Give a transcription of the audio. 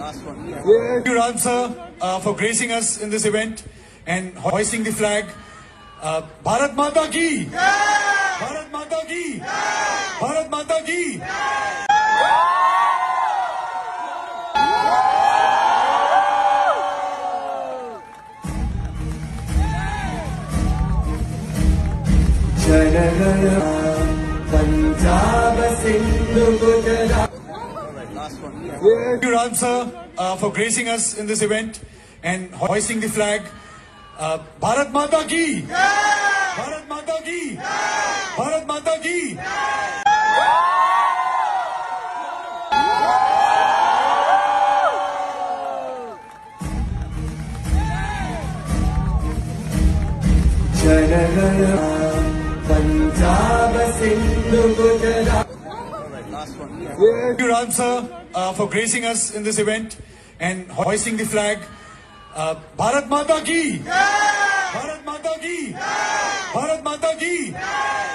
Thank you, Ram sir, for gracing us in this event and hoisting the flag. Bharat Mata ki! Bharat Mata ki! Bharat Mata ki! Thank you, Ram sir, for gracing us in this event and hoisting the flag. Bharat Mata ki! Bharat Mata ki! Bharat Mata ki! Thank you, Ram sir, for gracing us in this event and hoisting the flag. Bharat Mata ki! Bharat Mata ki! Bharat Mata ki!